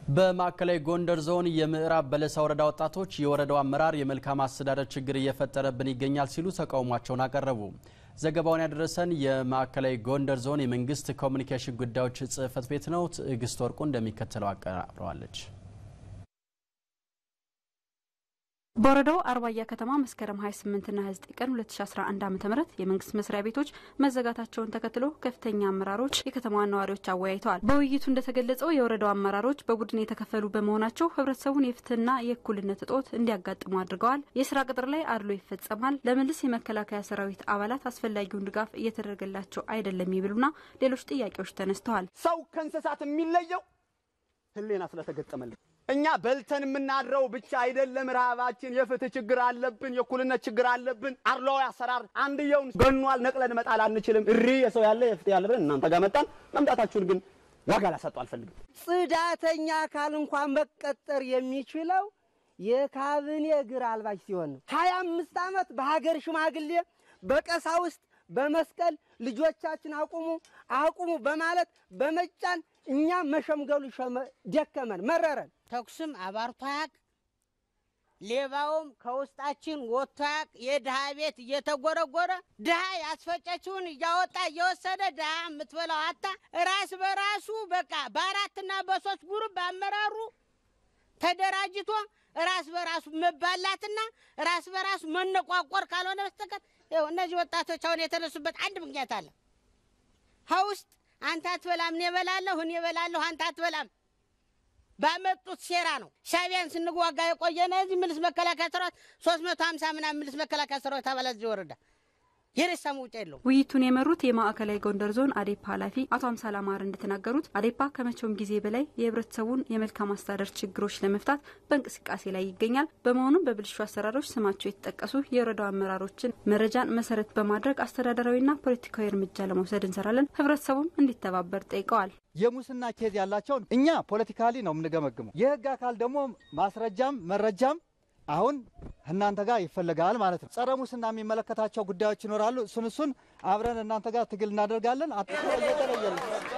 በማዕከላዊ ጎንደር ዞን የምዕራብ በለሳ ወረዳ ወጣቶች የወረዳው አመራር የመልካም አስተዳደር ችግር እየፈጠረብን ይገኛል ሲሉ ተቃውሟቸውን አቀረቡ። ዘገባውን ያደረሰን የማዕከላዊ ጎንደር ዞን የመንግስት ኮሙኒኬሽን ጉዳዮች ጽህፈት ቤት ነው። ትዕግስት ወርቁ እንደሚከተለው አቀራብረዋለች። በወረዳው አርባያ ከተማ መስከረም 28 እና 29 ቀን 2011 ዓ.ም የመንግስት መስሪያ ቤቶች መዘጋታቸውን ተከትሎ ከፍተኛ አመራሮች የከተማዋን ነዋሪዎች አወያይተዋል። በውይይቱ እንደተገለጸው የወረዳው አመራሮች በቡድን የተከፈሉ በመሆናቸው ህብረተሰቡን የፍትህና የእኩልነት እጦት እንዲያጋጥሙ አድርገዋል። የስራ ቅጥር ላይ አድሎ ይፈጸማል፣ ለመልስ የመከላከያ ሰራዊት አባላት አስፈላጊውን ድጋፍ እየተደረገላቸው አይደለም ይብሉና ሌሎች ጥያቄዎች ተነስተዋል። ሰው ከእንስሳት የሚለየው ህሊና ስለተገጠመልን እኛ በልተን የምናድረው ብቻ አይደለም። ረሃባችን የፍትህ ችግር አለብን፣ የእኩልነት ችግር አለብን። አርሏዊ አሰራር አንድየውን ገኗል ነቅለን መጣል አንችልም። እሪ የሰው ያለ የፍትህ ያለ ብለን እናንተ ጋር መጣን። መምጣታችሁን ግን ዋጋ ላሰጡ አልፈልግም። ጽዳተኛ አካል እንኳን መቀጠር የሚችለው የካቢኔ እግር አልባሽ ሲሆን ነው። 25 ዓመት በሀገር ሽማግሌ በቀሳውስት በመስቀል ልጆቻችን አቁሙ በማለት በመጫን እኛ መሸምገሉ ደከመን መረረን። ተኩስም አባርቶ ያቅ ሌባውም ከውስጣችን ወጥቶ ያቅ የድሃ ቤት እየተጎረጎረ ድሃ ያስፈጨችውን እያወጣ እየወሰደ ድሃ የምትበላው አጣ ራስ በራሱ በቃ በአራትና በሶስት ግሩፕ አመራሩ ተደራጅቶ ራስ በራሱ መባላትና ራስ በራሱ መነቋቆር ካልሆነ በስተቀር እነዚህ ወጣቶች አሁን የተነሱበት አንድ ምክንያት አለ። ሀውስጥ አንተ አትበላም እኔ እበላለሁ አንተ አትበላም ባመጡት ሴራ ነው። ሻቢያን ስንዋጋ የቆየነ እዚህ ምልስ መከላከያ ሰራዊት 350 ምናምን ምልስ መከላከያ ሰራዊት አባላት ይወረዳ የረሳሙ ውጤለው። ውይይቱን የመሩት የማዕከላዊ ጎንደር ዞን አዴፓ ኃላፊ አቶ አምሳላ ማር እንደተናገሩት አዴፓ ከመቼውም ጊዜ በላይ የህብረተሰቡን የመልካም አስተዳደር ችግሮች ለመፍታት በእንቅስቃሴ ላይ ይገኛል። በመሆኑም በብልሹ አሰራሮች ስማቸው የተጠቀሱ የወረዳው አመራሮችን መረጃን መሰረት በማድረግ አስተዳደራዊና ፖለቲካዊ እርምጃ ለመውሰድ እንሰራለን። ህብረተሰቡም እንዲተባበር ጠይቀዋል። የሙስና ኬዝ ያላቸውን እኛ ፖለቲካሊ ነው የምንገመግመው። የህግ አካል ደግሞ ማስረጃም መረጃም አሁን እናንተ ጋር ይፈልጋል ማለት ነው። ጸረ ሙስና የሚመለከታቸው ጉዳዮች ይኖራሉ። እሱን አብረን እናንተ ጋር ትግል እናደርጋለን። አጥቶ እየተለየለ